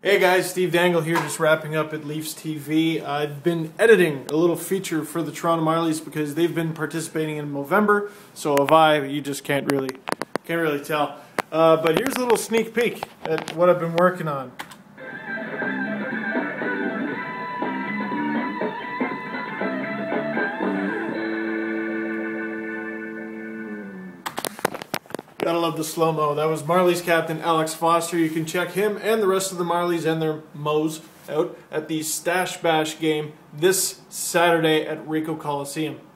Hey guys, Steve Dangle here, just wrapping up at Leafs TV. I've been editing a little feature for the Toronto Marlies because they've been participating in Movember, so have I. You just can't really tell. But here's a little sneak peek at what I've been working on. Gotta love the slow-mo. That was Marlies captain Alex Foster. You can check him and the rest of the Marlies and their Moes out at the Stash Bash game this Saturday at Ricoh Coliseum.